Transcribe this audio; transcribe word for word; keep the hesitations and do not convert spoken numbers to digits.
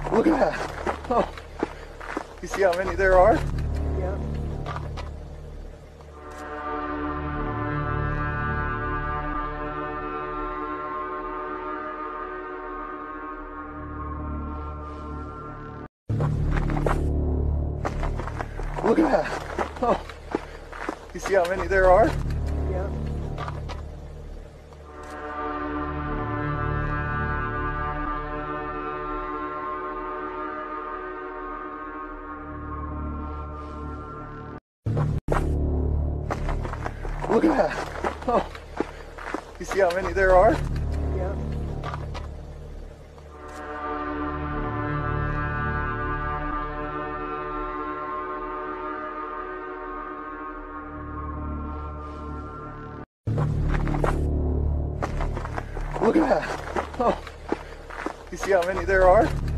Look at that. Oh, you see how many there are? Yeah. Look at that. Oh, you see how many there are? Yeah. Look at that. Oh, you see how many there are? Yeah. Look at that. Oh, you see how many there are?